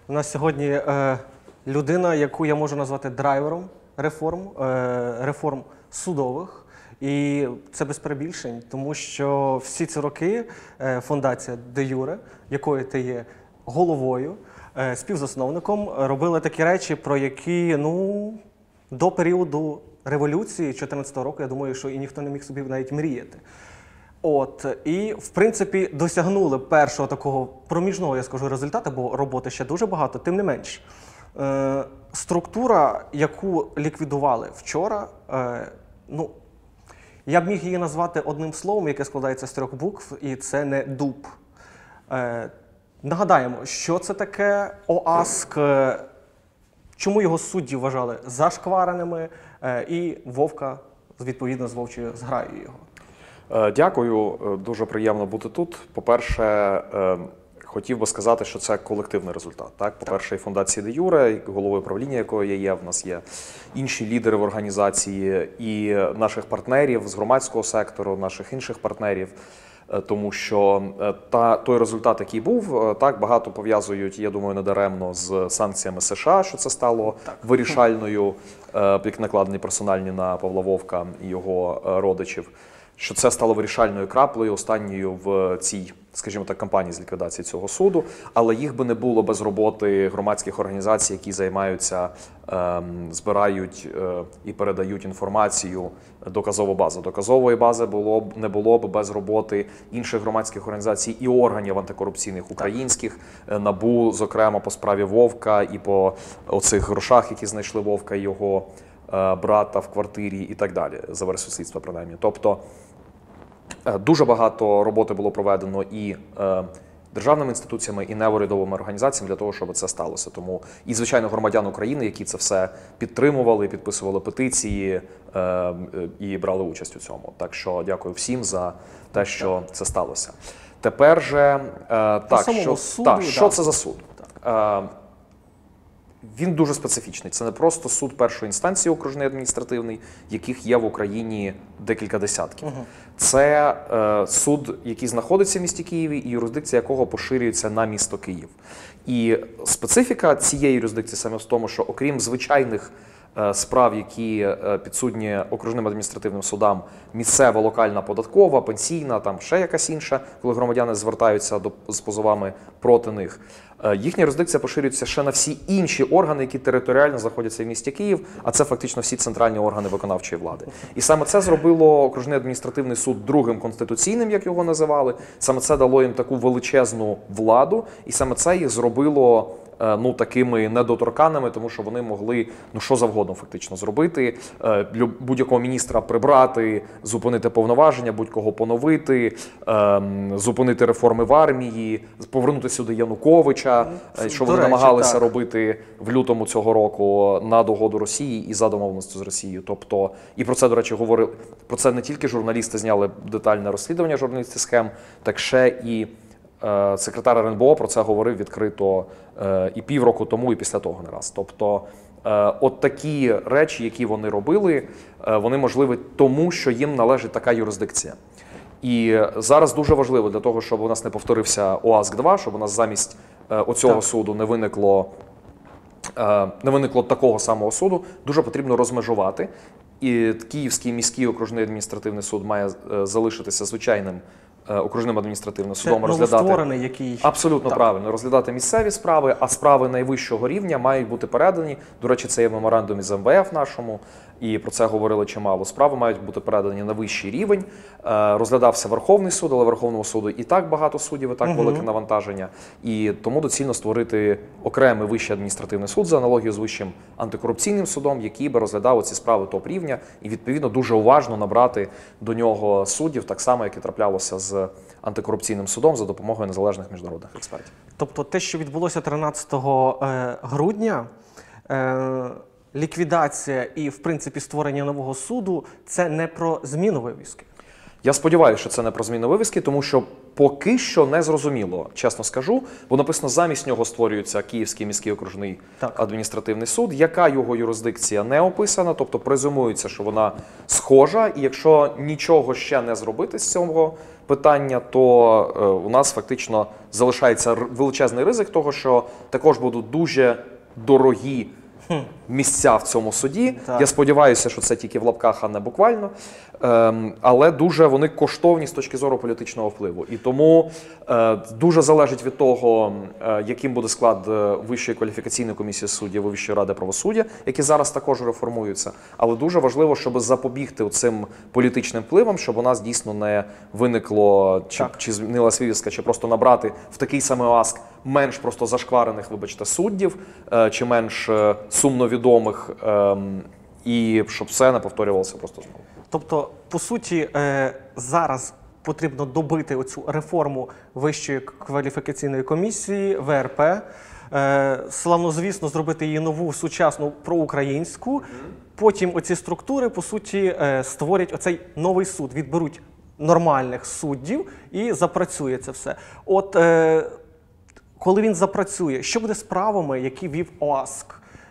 У нас сьогодні людина, яку я можу назвати драйвером реформ судових. І це без перебільшень, тому що всі ці роки фундація Де Юре, якої ти є головою, співзасновником, робила такі речі, про які до періоду революції 2014 року, я думаю, що і ніхто не міг собі навіть мріяти. І, в принципі, досягнули першого такого проміжного, я скажу, результату, бо роботи ще дуже багато, тим не менш. Структура, яку ліквідували вчора, я б міг її назвати одним словом, яке складається з 3 букв, і це не ДУП. Нагадаємо, що це таке ОАСК, чому його судді вважали зашквареними, і Вовка, відповідно, з вовчою зграєю його. Дякую, дуже приємно бути тут. По-перше, хотів би сказати, що це колективний результат. По-перше, і фундації Де Юре, головою правління якої я є, в нас є інші лідери в організації і наших партнерів з громадського сектору, наших інших партнерів. Тому що той результат, який був, багато пов'язують, я думаю, недаремно з санкціями США, що це стало вирішальною, як накладені персональні на Павла Вовка і його родичів, що це стало вирішальною краплею, останньою в цій, скажімо так, кампанії з ліквідації цього суду, але їх би не було без роботи громадських організацій, які займаються, збирають і передають інформацію, доказову базу. Доказової бази не було б без роботи інших громадських організацій і органів антикорупційних українських, НАБУ, зокрема, по справі Вовка і по оцих грошах, які знайшли Вовка і його брата в квартирі і так далі, за версією слідства принаймні. Тобто дуже багато роботи було проведено і державними інституціями, і неурядовими організаціями для того, щоб це сталося. Тому і, звичайно, громадян України, які це все підтримували, підписували петиції і брали участь у цьому. Так що дякую всім за те, що це сталося. Тепер же, що це за суд? Він дуже специфічний. Це не просто суд першої інстанції окружний адміністративний, яких є в Україні декілька десятків. Це суд, який знаходиться в місті Києві і юрисдикція якого поширюється на місто Київ. І специфіка цієї юрисдикції саме в тому, що окрім звичайних справ, які підсудні окружним адміністративним судам, місцева, локальна, податкова, пенсійна, там ще якась інша, коли громадяни звертаються з позовами проти них, їхня юрисдикція поширюється ще на всі інші органи, які територіально знаходяться в місті Київ, а це фактично всі центральні органи виконавчої влади. І саме це зробило окружний адміністративний суд другим конституційним, як його називали, саме це дало їм таку величезну владу, і саме це їх зробило такими недоторканними, тому що вони могли що завгодно фактично зробити, будь-якого міністра прибрати, зупинити повноваження, будь-кого поновити, зупинити реформи в армії, повернути сюди Януковича, що вони намагалися робити в лютому цього року на догоду Росії і за домовленістю з Росією. Тобто, і про це, до речі, говорили, про це не тільки журналісти зняли детальне розслідування журналістських схем, так ще і секретар РНБО про це говорив відкрито і півроку тому, і після того не раз. Тобто, от такі речі, які вони робили, вони можливі тому, що їм належить така юрисдикція. І зараз дуже важливо для того, щоб у нас не повторився ОАСК-2, щоб у нас замість оцього суду не виникло такого самого суду, дуже потрібно розмежувати. І Київський міський окружний адміністративний суд має залишитися звичайним окружним адміністративним судом, розглядати який... Абсолютно правильно, розглядати місцеві справи, а справи найвищого рівня мають бути передані. До речі, це є в меморандумі з МВФ нашому, і про це говорили чимало. Справи мають бути передані на вищий рівень. Розглядався Верховний суд, але Верховного суду і так багато суддів, і так велике навантаження. І тому доцільно створити окремий вищий адміністративний суд за аналогією з Вищим антикорупційним судом, який би розглядав ці справи топ-рівня і, відповідно, дуже уважно набрати до нього суддів, так само, як і траплялося з антикорупційним судом за допомогою незалежних міжнародних експертів. Тобто те, що відбулося 13 грудня, ліквідація і, в принципі, створення нового суду – це не про зміну вивіски? Я сподіваюся, що це не про зміну вивіски, тому що поки що не зрозуміло, чесно скажу, бо написано, замість нього створюється Київський міський окружний адміністративний суд, яка його юрисдикція не описана, тобто презумується, що вона схожа, і якщо нічого ще не зробити з цього питання, то у нас фактично залишається величезний ризик того, що також будуть дуже дорогі місця в цьому суді. Так. Я сподіваюся, що це тільки в лапках, а не буквально. Але дуже вони коштовні з точки зору політичного впливу. І тому дуже залежить від того, яким буде склад Вищої кваліфікаційної комісії суддів і Вищої ради правосуддя, які зараз також реформуються. Але дуже важливо, щоб запобігти цим політичним впливам, щоб у нас дійсно не виникло, чи змінилась вивіска, чи просто набрати в такий самий ОАСК менш просто зашкварених, вибачте, суддів, чи менш сумно відомих, і щоб все не повторювалося просто знову. Тобто, по суті, зараз потрібно добити оцю реформу Вищої кваліфікаційної комісії, ВРП, славнозвісно зробити її нову, сучасну, проукраїнську. Потім оці структури, по суті, створять оцей новий суд, відберуть нормальних суддів і запрацює це все. От коли він запрацює, що буде з правами, які вів ОАСК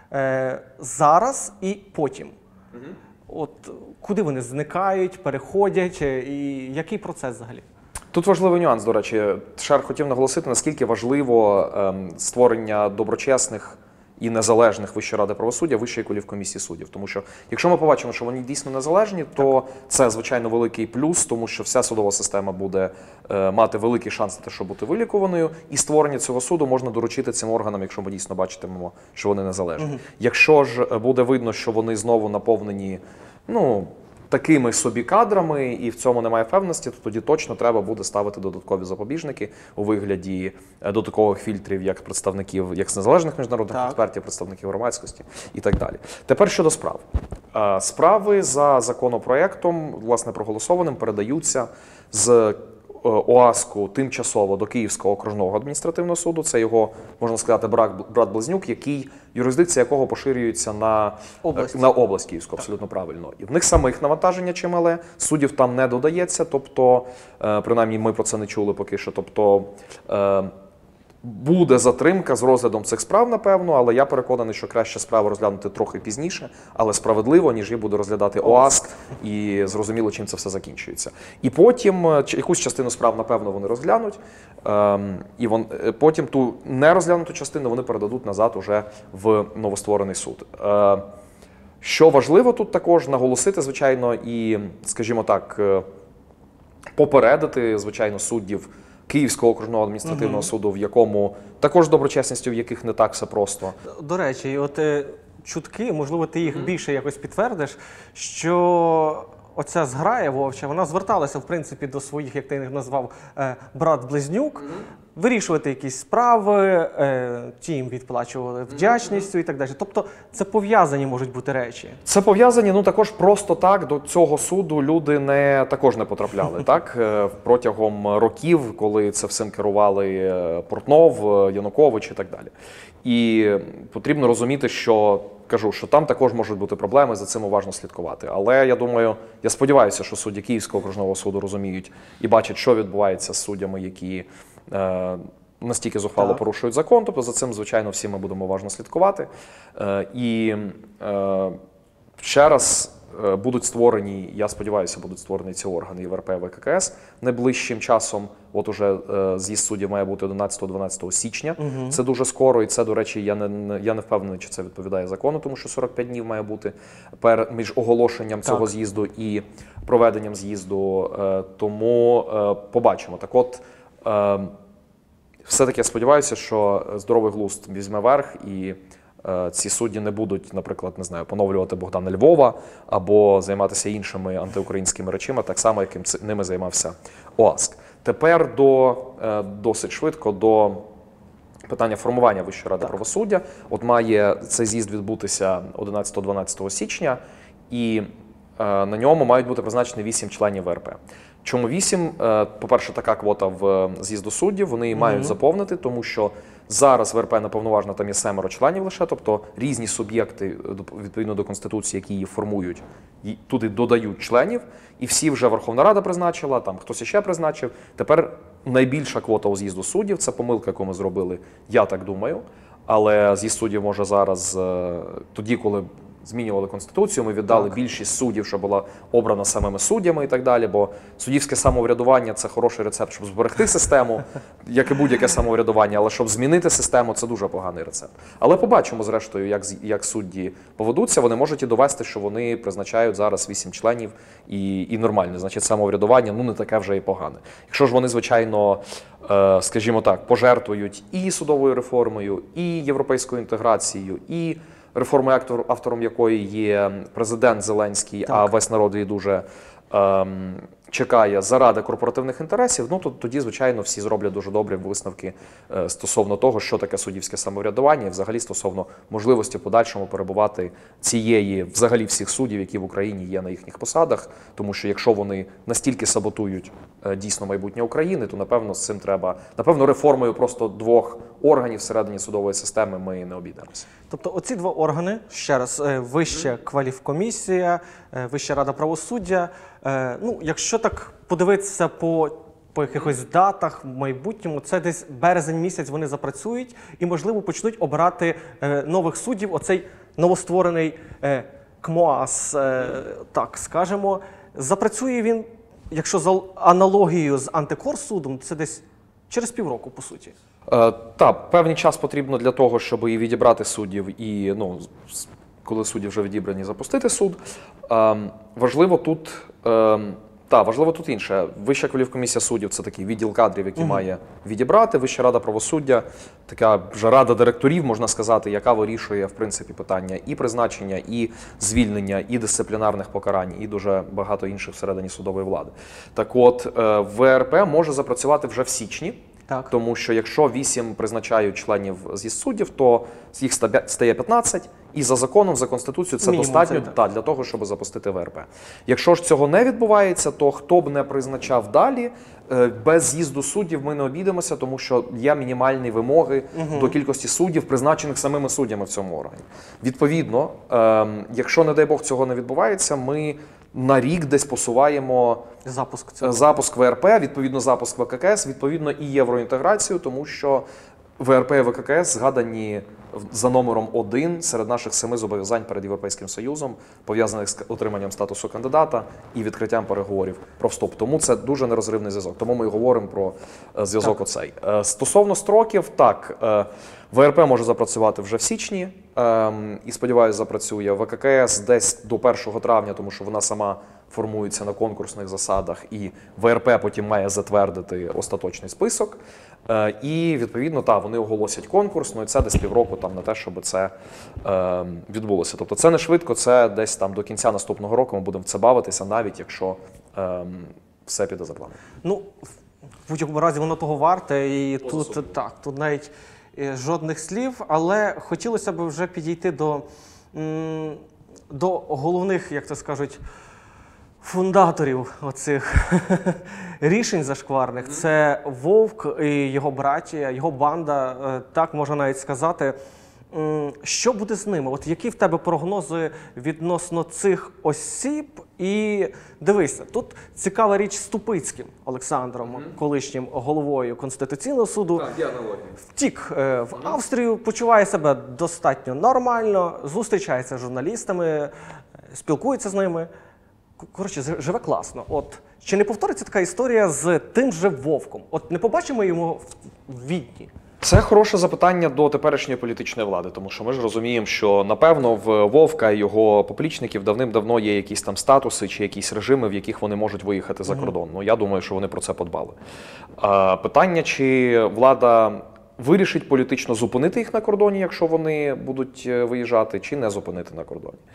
зараз і потім? От куди вони зникають, переходять, і який процес взагалі? Тут важливий нюанс, до речі. Шар хотів наголосити, наскільки важливо створення доброчесних і незалежних Вищої ради правосуддя, Вищої кваліфкомісії суддів. Тому що, якщо ми побачимо, що вони дійсно незалежні, то це, звичайно, великий плюс, тому що вся судова система буде мати великий шанс на те, щоб бути вилікуваною, і створення цього суду можна доручити цим органам, якщо ми дійсно бачитимемо, що вони незалежні. Якщо ж буде видно, що вони знову наповнені, такими собі кадрами, і в цьому немає певності, то тоді точно треба буде ставити додаткові запобіжники у вигляді додаткових фільтрів як представників, як з незалежних міжнародних експертів, представників громадськості і так далі. Тепер щодо справ. Справи за законопроектом, власне, проголосованим, передаються з ОАСКу тимчасово до Київського окружного адміністративного суду. Це його, можна сказати, брат-близнюк, юрисдикція якого поширюється на область Київську, абсолютно правильно. І в них самих навантаження чимале, суддів там не додається, тобто, принаймні ми про це не чули поки що, тобто буде затримка з розглядом цих справ, напевно, але я переконаний, що краще справу розглянути трохи пізніше, але справедливо, ніж її буде розглядати ОАСК, і зрозуміло, чим це все закінчується. І потім якусь частину справ, напевно, вони розглянуть, і потім ту нерозглянуту частину вони передадуть назад уже в новостворений суд. Що важливо тут також наголосити, звичайно, і, скажімо так, попередити, звичайно, суддів Київського окружного адміністративного суду, в якому також доброчесністю, в яких не так все просто. До речі, от чутки, можливо, ти їх більше якось підтвердиш, що оця зграя вовча, вона зверталася, в принципі, до своїх, як ти їх назвав, брат-близнюк, вирішувати якісь справи, ті їм відплачували вдячністю і так далі. Тобто це пов'язані можуть бути речі. Це пов'язані, також просто так до цього суду люди також не потрапляли. Так? Протягом років, коли це всім керували Портнов, Янукович і так далі. І потрібно розуміти, що там також можуть бути проблеми, за цим уважно слідкувати. Але я думаю, я сподіваюся, що судді Київського окружного суду розуміють і бачать, що відбувається з суддями, які настільки зухвало порушують закон. Тобто за цим, звичайно, всі ми будемо уважно слідкувати. І ще раз будуть створені, я сподіваюся, будуть створені ці органи ЄВРП і ВККС найближчим часом. От уже з'їзд суддів має бути 11-12 січня. Це дуже скоро, і це, до речі, я не впевнений, чи це відповідає закону, тому що 45 днів має бути між оголошенням цього з'їзду і проведенням з'їзду. Тому побачимо. Так от, все-таки я сподіваюся, що здоровий глузд візьме верх, і ці судді не будуть, наприклад, поновлювати Богдана Львова або займатися іншими антиукраїнськими речами, так само, яким ними займався ОАСК. Тепер досить швидко до питання формування Вищої ради правосуддя. От має цей з'їзд відбутися 11-12 січня, і на ньому мають бути призначені 8 членів ВРП. Чому 8? По-перше, така квота в з'їзду суддів, вони її мають заповнити, тому що зараз ВРП неповноважна, там є 7 членів лише, тобто різні суб'єкти, відповідно до Конституції, які її формують, туди додають членів, і всі вже Верховна Рада призначила, там хтось іще призначив. Тепер найбільша квота у з'їзду суддів, це помилка, яку ми зробили, я так думаю, але з'їзд суддів може зараз, тоді, коли змінювали Конституцію, ми віддали більшість суддів, що була обрана самими суддями і так далі, бо суддівське самоврядування – це хороший рецепт, щоб зберегти систему, як і будь-яке самоврядування, але щоб змінити систему – це дуже поганий рецепт. Але побачимо, зрештою, як судді поведуться. Вони можуть і довести, що вони призначають зараз 8 членів і нормально. Значить, самоврядування не таке вже і погане. Якщо ж вони, звичайно, скажімо так, пожертвують і судовою реформою, і європейською інтеграцією, і реформи, автором якої є президент Зеленський, а весь народ її дуже чекає заради корпоративних інтересів, то тоді, звичайно, всі зроблять дуже добрі висновки стосовно того, що таке суддівське самоврядування, і взагалі стосовно можливості в подальшому перебувати взагалі всіх суддів, які в Україні є на їхніх посадах, тому що якщо вони настільки саботують дійсно майбутнє України, то, напевно, з цим треба, реформою просто 2 органів всередині судової системи ми не обійдемося. Тобто оці 2 органи, ще раз, Вища кваліфкомісія, Вища рада правосуддя, якщо так подивитися по якихось датах в майбутньому, це десь березень місяць вони запрацюють і, можливо, почнуть обирати нових суддів, оцей новостворений КМОАС, так скажемо. Запрацює він, якщо за аналогією з антикорсудом, це десь через півроку, по суті. Так, певний час потрібно для того, щоб і відібрати суддів, і коли судді вже відібрані, запустити суд. Важливо тут інше. Вища кваліфкомісія суддів – це такий відділ кадрів, який має відібрати. Вища рада правосуддя – така вже рада директорів, можна сказати, яка вирішує, в принципі, питання і призначення, і звільнення, і дисциплінарних покарань, і дуже багато інших всередині судової влади. Так от, ВРП може запрацювати вже в січні. Так. Тому що якщо 8 призначають членів з'їзд суддів, то їх стає 15, і за законом, за Конституцією це Мінімум, достатньо для того, щоб запустити ВРП. Якщо ж цього не відбувається, то хто б не призначав далі, без з'їзду суддів ми не обійдемося, тому що є мінімальні вимоги до кількості суддів, призначених самими суддями в цьому органі. Відповідно, якщо, не дай Бог, цього не відбувається, ми на рік десь посуваємо запуск ВРП, відповідно запуск ВККС, відповідно і євроінтеграцію, тому що ВРП і ВККС згадані за номером 1 серед наших 7 зобов'язань перед Європейським Союзом, пов'язаних з отриманням статусу кандидата і відкриттям переговорів про вступ. Тому це дуже нерозривний зв'язок. Тому ми і говоримо про зв'язок оцей. Стосовно строків, так, ВРП може запрацювати вже в січні, і, сподіваюся, запрацює. ВККС десь до 1 травня, тому що вона сама формується на конкурсних засадах, і ВРП потім має затвердити остаточний список. І, відповідно, вони оголосять конкурс, і це десь півроку на те, щоб це відбулося. Тобто це не швидко, це десь до кінця наступного року ми будемо в це бавитися, навіть якщо все піде за планом. В будь-якому разі воно того варте, і тут навіть жодних слів, але хотілося б вже підійти до головних, як це скажуть, фундаторів оцих рішень зашкварних. Це Вовк і його братія, його банда, так можна навіть сказати. Що буде з ними? От які в тебе прогнози відносно цих осіб? І дивися, тут цікава річ з Ступицьким Олександром, колишнім головою Конституційного суду. Втік в Австрію, почуває себе достатньо нормально, зустрічається з журналістами, спілкується з ними. Коротше, живе класно. От чи не повториться така історія з тим же Вовком? От не побачимо його в Відні? Це хороше запитання до теперішньої політичної влади, тому що ми ж розуміємо, що, напевно, в Вовка і його поплічників давним-давно є якісь там статуси чи якісь режими, в яких вони можуть виїхати за кордон. Я думаю, що вони про це подбали. Питання, чи влада вирішить політично зупинити їх на кордоні, якщо вони будуть виїжджати, чи не зупинити на кордоні.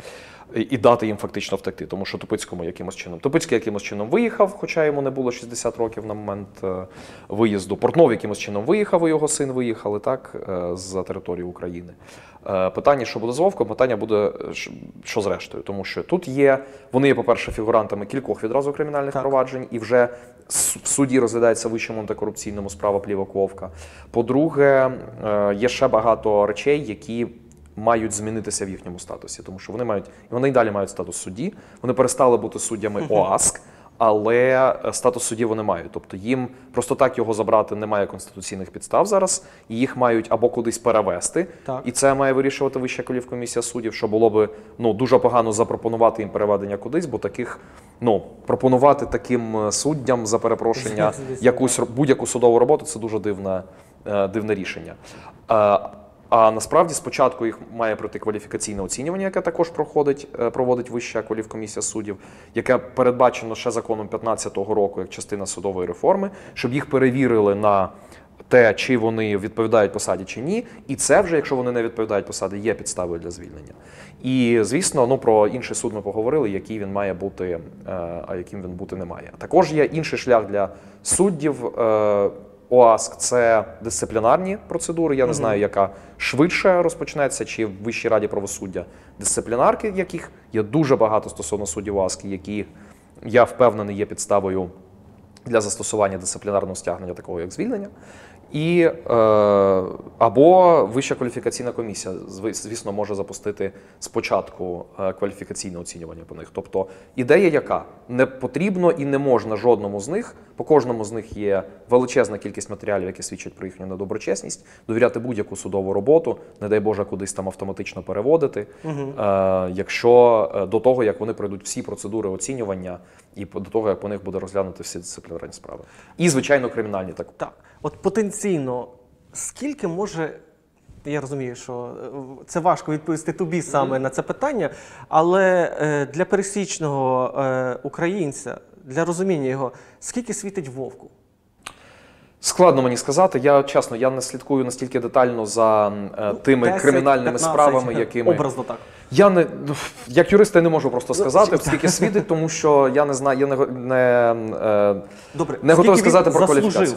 і дати їм фактично втекти, тому що Тупицький якимось чином виїхав, хоча йому не було 60 років на момент виїзду. Портнов якимось чином виїхав, і його син виїхали так, з території України. Питання, що буде з Вовком, питання буде, що зрештою, тому що тут вони є, по-перше, фігурантами кількох відразу кримінальних проваджень, і вже в суді розглядається в Вищому антикорупційному справа плівок Вовка. По-друге, є ще багато речей, які мають змінитися в їхньому статусі, тому що вони й далі мають статус судді, вони перестали бути суддями ОАСК, але статус судді вони мають. Тобто їм просто так його забрати немає конституційних підстав зараз, і їх мають або кудись перевести, і це має вирішувати Вища кваліфкомісія суддів, що було би дуже погано запропонувати їм переведення кудись, бо пропонувати таким суддям за перепрошення будь-яку судову роботу – це дуже дивне рішення. А насправді спочатку їх має пройти кваліфікаційне оцінювання, яке також проводить Вища кваліфкомісія суддів, яке передбачено ще законом 2015 року як частина судової реформи, щоб їх перевірили на те, чи вони відповідають посаді чи ні. І це вже, якщо вони не відповідають посаді, є підставою для звільнення. І, звісно, про інший суд ми поговорили, який він має бути, а яким він бути не має. Також є інший шлях для суддів ОАСК – це дисциплінарні процедури. Я не знаю, яка швидше розпочнеться, чи в Вищій раді правосуддя дисциплінарки, яких є дуже багато стосовно суддів ОАСК, які, я впевнений, є підставою для застосування дисциплінарного стягнення, такого як звільнення. Або Вища кваліфікаційна комісія, звісно, може запустити спочатку кваліфікаційне оцінювання по них. Тобто ідея яка? Не потрібно і не можна жодному з них, по кожному з них є величезна кількість матеріалів, які свідчать про їхню недоброчесність, довіряти будь-яку судову роботу, не дай Боже, кудись там автоматично переводити, якщо до того, як вони пройдуть всі процедури оцінювання і до того, як по них буде розглянути всі дисциплінарні справи. І, звичайно, кримінальні також. Так. От потенційно, скільки може, я розумію, що це важко відповісти тобі саме на це питання, але для пересічного українця, для розуміння його, скільки світить Вовку? Складно мені сказати. Чесно, я не слідкую настільки детально за тими 10, кримінальними 15, справами, якими... Образно так. Як юрист, я не можу просто сказати, скільки світить, тому що я не знаю, я не готовий сказати про кваліфікацію.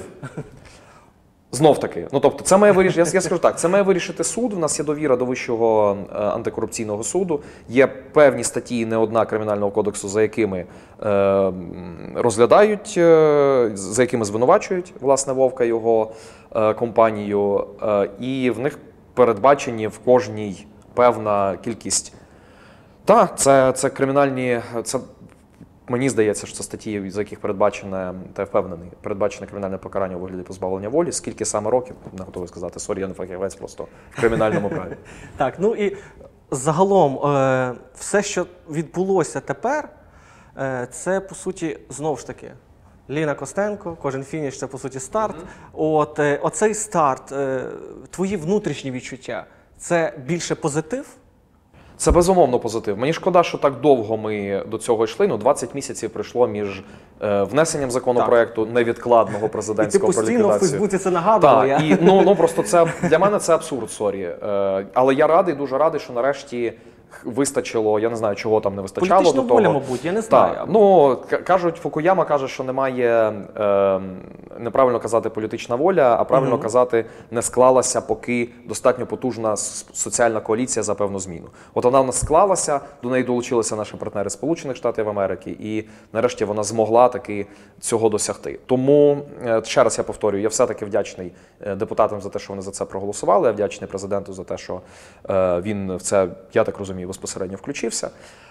Знов таки, тобто це має вирішити, я скажу так, це має вирішити суд. У нас є довіра до Вищого антикорупційного суду. Є певні статті, не одна Кримінального кодексу, за якими розглядають, за якими звинувачують, власне, Вовка, його компанію, і в них передбачені в кожній певна кількість. Так, це кримінальні, мені здається, що це статті, за яких передбачене, та я впевнений, передбачене кримінальне покарання у вигляді позбавлення волі. Скільки саме років, не готовий сказати. Сорі, я не фахівець просто в кримінальному праві. Так, і загалом все, що відбулося тепер, це, по суті, знову ж таки, Ліна Костенко, кожен фініш – це, по суті, старт. Оцей старт, твої внутрішні відчуття, це більше позитив? Це безумовно позитив. Мені шкода, що так довго ми до цього йшли. 20 місяців пройшло між внесенням законопроекту невідкладного президентського про ліквідацію. І ти постійно в Фейсбуці це нагадував. Так, просто це для мене це абсурд, сорі. Але я радий, дуже радий, що нарешті вистачило, я не знаю, чого там не вистачало. Політична воля, мабуть, я не знаю. Кажуть, Фукуяма каже, що немає, неправильно казати політична воля, а правильно казати, не склалася поки достатньо потужна соціальна коаліція за певну зміну. От вона в нас склалася, до неї долучилися наші партнери Сполучених Штатів Америки, і нарешті вона змогла таки цього досягти. Тому, ще раз я повторюю, я все-таки вдячний депутатам за те, що вони за це проголосували, я вдячний президенту за те, що він в це, я так розумію, безпосередньо включився.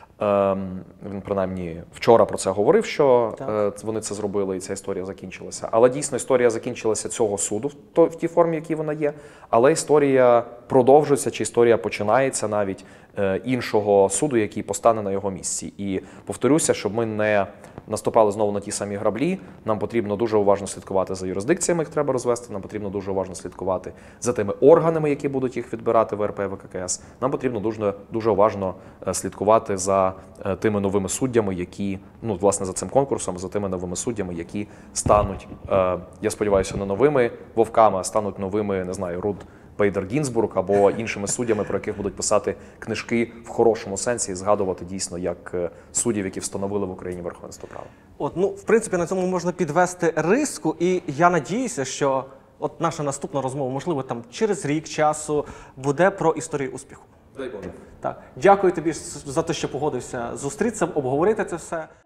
Він, принаймні, вчора про це говорив, що вони це зробили, і ця історія закінчилася. Але дійсно історія закінчилася цього суду в тій формі, в якій вона є. Але історія продовжується, чи історія починається навіть іншого суду, який постане на його місці. І повторюся, щоб ми не наступали знову на ті самі граблі, нам потрібно дуже уважно слідкувати за юрисдикціями, їх треба розвести, нам потрібно дуже уважно слідкувати за тими органами, які будуть їх відбирати в РП і ВККС. Нам потрібно дуже уважно слідкувати за тими новими суддями, які, власне, за цим конкурсом, за тими новими суддями, які стануть, я сподіваюся, не новими вовками, а стануть новими, не знаю, Руд Бейдер Гінзбург або іншими суддями, про яких будуть писати книжки в хорошому сенсі і згадувати дійсно як суддів, які встановили в Україні верховенство права. В принципі, на цьому можна підвести риску, і я надіюся, що от наша наступна розмова, можливо, там через рік часу, буде про історію успіху. Дай Боже. Так, дякую тобі за те, що погодився зустрітися, обговорити це все.